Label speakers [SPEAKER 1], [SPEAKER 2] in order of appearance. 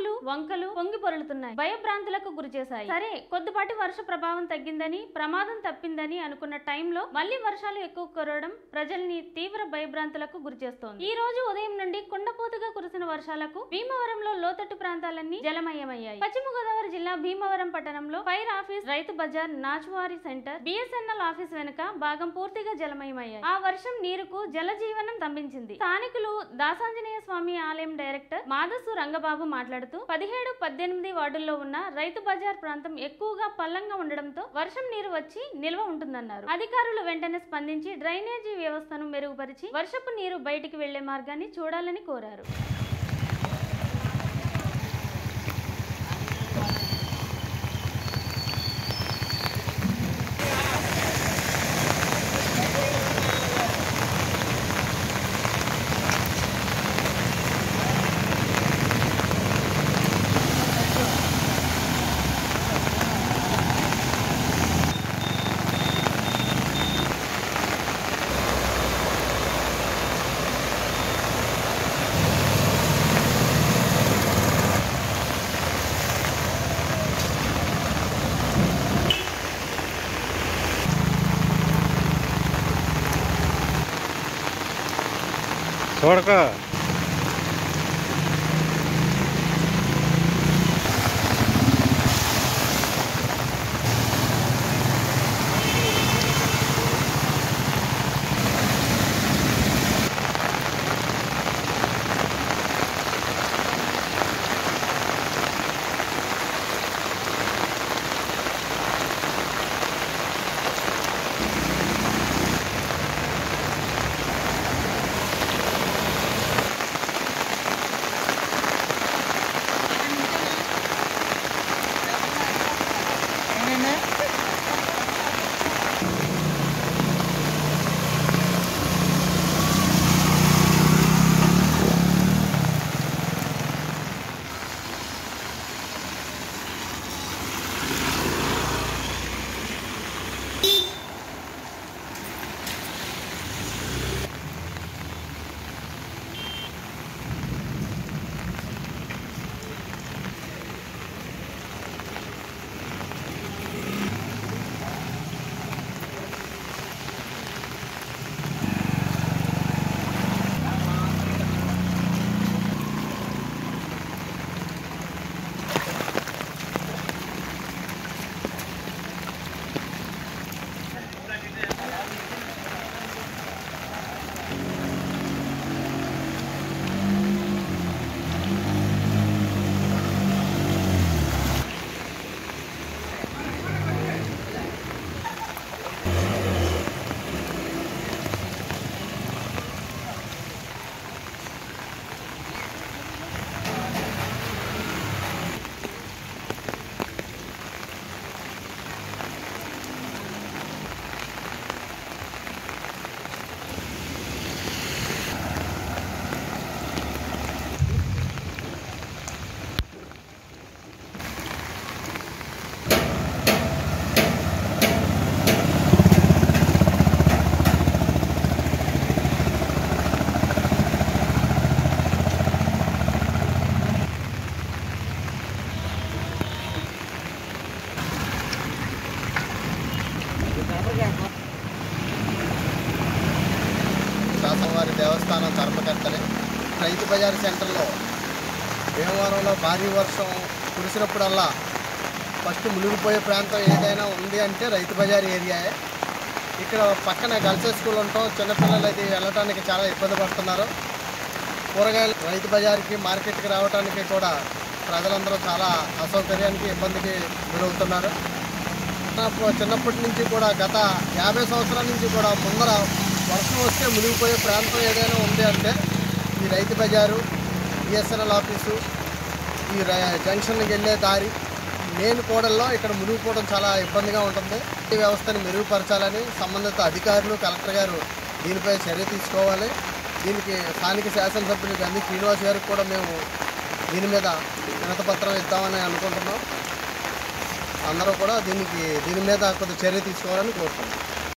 [SPEAKER 1] వాగులు వంకలు పొంగి పొరలుతున్నాయి, భయభ్రాంతులకు గురిచేశాయి. సరే, కొద్దిపాటి వర్ష ప్రభావం తగ్గిందని, ప్రమాదం తప్పిందని అనుకున్న టైంలో మళ్లీ వర్షాలు ఎక్కువ కురవడం ప్రజల్ని తీవ్ర భయభ్రాంతులకు గురిచేస్తోంది. ఈ రోజు ఉదయం నుండి కుండపోతగా కురిసిన వర్షాలకు భీమవరంలో లోతట్టు ప్రాంతాలన్నీ జలమయమయ్యాయి. పశ్చిమ గోదావరి జిల్లా భీమవరం పట్టణంలో ఫైర్ ఆఫీస్, రైతు బజార్, నాచువారి సెంటర్, బిఎస్ఎన్ఎల్ ఆఫీస్ వెనుక భాగం పూర్తిగా జలమయమయ్యాయి. ఆ వర్షం నీరుకు జలజీవనం స్తంభించింది. స్థానికులు దాసాంజనేయ స్వామి ఆలయం డైరెక్టర్ మాదసు రంగబాబు మాట్లాడుతూ 17, 18 వార్డుల్లో ఉన్న రైతు బజార్ ప్రాంతం ఎక్కువగా పల్లంగా ఉండడంతో వర్షం నీరు వచ్చి నిల్వ ఉంటుందన్నారు. అధికారులు వెంటనే స్పందించి డ్రైనేజీ వ్యవస్థను మెరుగుపరిచి వర్షపు నీరు బయటికి వెళ్లే మార్గాన్ని చూడాలని కోరారు.
[SPEAKER 2] छोड़कर
[SPEAKER 3] దాసవారి దేవస్థానం ధర్మకర్తలే రైతు బజార్ సెంటర్లో భీమవరంలో భారీ వర్షం కురిసినప్పుడల్లా ఫస్ట్ మునిగిపోయే ప్రాంతం ఏదైనా ఉంది అంటే రైతు బజార్ ఏరియాయే. ఇక్కడ పక్కన గర్ల్స్ స్కూల్ ఉంటాం, చిన్నపిల్లలు అయితే వెళ్ళటానికి చాలా ఇబ్బంది పడుతున్నారు. కూరగాయలు రైతు బజార్కి మార్కెట్కి రావడానికి కూడా ప్రజలందరూ చాలా అసౌకర్యానికి ఇబ్బందికి గురవుతున్నారు. చిన్నప్పటి నుంచి కూడా గత 50 సంవత్సరాల నుంచి కూడా ముందర వర్షం వస్తే మునిగిపోయే ప్రాంతం ఏదైనా ఉంది అంటే ఈ రైతు బజారు, బిఎస్ఎన్ఎల్ ఆఫీసు, ఈ జంక్షన్కి వెళ్ళే దారి మెయిన్ కూడల్లో ఇక్కడ మునిగిపోవడం చాలా ఇబ్బందిగా ఉంటుంది. ఈ వ్యవస్థను మెరుగుపరచాలని సంబంధిత అధికారులు, కలెక్టర్ గారు దీనిపై చర్య తీసుకోవాలి. దీనికి స్థానిక శాసనసభ్యులు గంధి శ్రీనివాస్ గారికి కూడా మేము దీని మీద వినతిపత్రం ఇద్దామని అనుకుంటున్నాం. అందరూ కూడా దీని మీద కొంత చర్య తీసుకోవాలని కోరుతున్నాం.